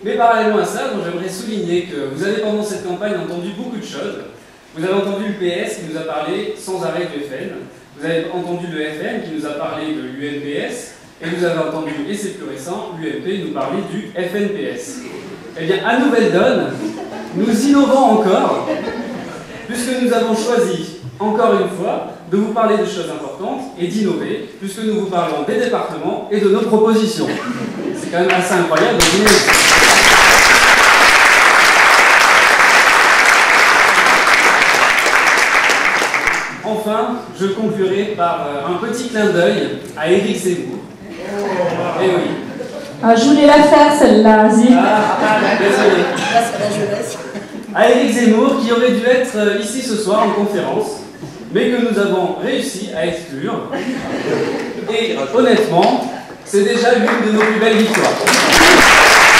Mais parallèlement à ça, j'aimerais souligner que vous avez pendant cette campagne entendu beaucoup de choses. Vous avez entendu le PS qui nous a parlé sans arrêt du FN. Vous avez entendu le FN qui nous a parlé de l'UNPS. Et vous avez entendu, et c'est plus récent, l'UMP nous parler du FNPS. Eh bien, à nouvelle donne, nous innovons encore, puisque nous avons choisi, encore une fois, de vous parler de choses importantes et d'innover, puisque nous vous parlons des départements et de nos propositions. C'est quand même assez incroyable de dîner. Enfin, je conclurai par un petit clin d'œil à Éric Zemmour. Eh oui. Ah, je voulais la faire celle-là, Zip. Désolé. À Éric Zemmour, qui aurait dû être ici ce soir en conférence, mais que nous avons réussi à exclure. Et honnêtement, c'est déjà l'une de nos plus belles victoires.